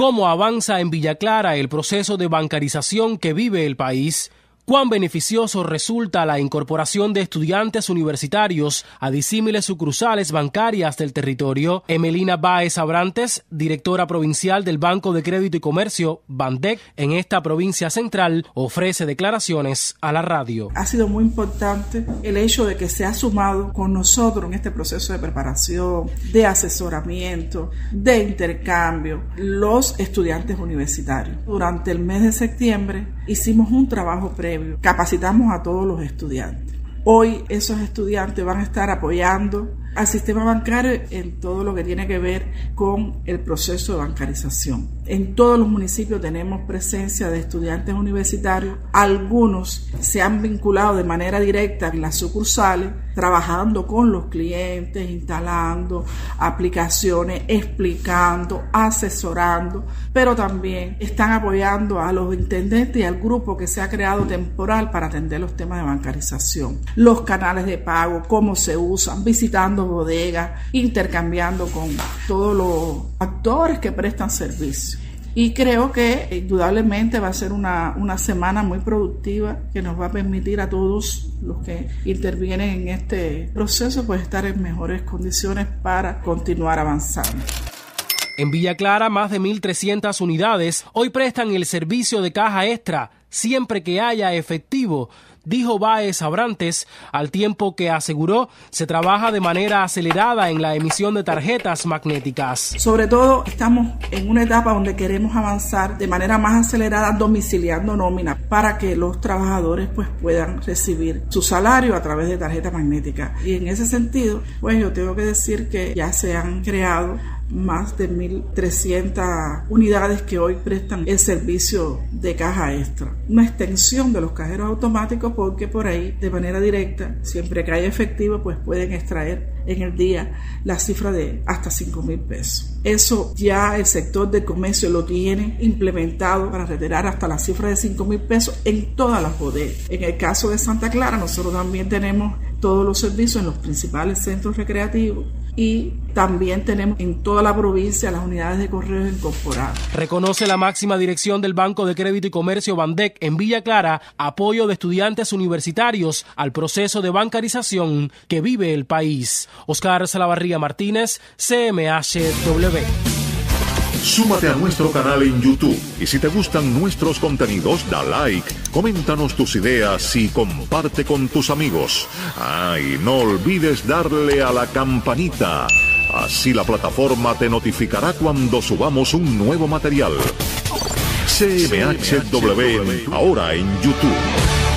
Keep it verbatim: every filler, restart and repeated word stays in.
¿Cómo avanza en Villa Clara el proceso de bancarización que vive el país? ¿Cuán beneficioso resulta la incorporación de estudiantes universitarios a disímiles sucursales bancarias del territorio? Emelina Báez Abrantes, directora provincial del Banco de Crédito y Comercio, BANDEC, en esta provincia central, ofrece declaraciones a la radio. Ha sido muy importante el hecho de que se ha sumado con nosotros en este proceso de preparación, de asesoramiento, de intercambio, los estudiantes universitarios. Durante el mes de septiembre hicimos un trabajo previo. Capacitamos a todos los estudiantes. Hoy esos estudiantes van a estar apoyando al sistema bancario en todo lo que tiene que ver con el proceso de bancarización. En todos los municipios tenemos presencia de estudiantes universitarios. Algunos se han vinculado de manera directa en las sucursales, trabajando con los clientes, instalando aplicaciones, explicando, asesorando, pero también están apoyando a los intendentes y al grupo que se ha creado temporal para atender los temas de bancarización. Los canales de pago, cómo se usan, visitando bodegas, intercambiando con todos los actores que prestan servicio. Y creo que indudablemente va a ser una, una semana muy productiva que nos va a permitir a todos los que intervienen en este proceso pues estar en mejores condiciones para continuar avanzando. En Villa Clara, más de mil trescientas unidades hoy prestan el servicio de caja extra siempre que haya efectivo, dijo Báez Abrantes, al tiempo que aseguró se trabaja de manera acelerada en la emisión de tarjetas magnéticas. Sobre todo estamos en una etapa donde queremos avanzar de manera más acelerada domiciliando nómina para que los trabajadores pues puedan recibir su salario a través de tarjeta magnética. Y en ese sentido, pues yo tengo que decir que ya se han creado más de mil trescientas unidades que hoy prestan el servicio de caja extra. Una extensión de los cajeros automáticos porque por ahí, de manera directa, siempre que haya efectivo, pues pueden extraer en el día la cifra de hasta cinco mil pesos. Eso ya el sector del comercio lo tiene implementado para retirar hasta la cifra de cinco mil pesos en todas las bodegas. En el caso de Santa Clara, nosotros también tenemos todos los servicios en los principales centros recreativos y también tenemos en toda la provincia las unidades de correos incorporadas. Reconoce la máxima dirección del Banco de Crédito y Comercio BANDEC en Villa Clara apoyo de estudiantes universitarios al proceso de bancarización que vive el país. Oscar Salavarría Martínez, C M H W. Súmate a nuestro canal en YouTube y si te gustan nuestros contenidos, da like, coméntanos tus ideas y comparte con tus amigos. Ay, no olvides darle a la campanita. Así la plataforma te notificará cuando subamos un nuevo material. C M H W, ahora en YouTube.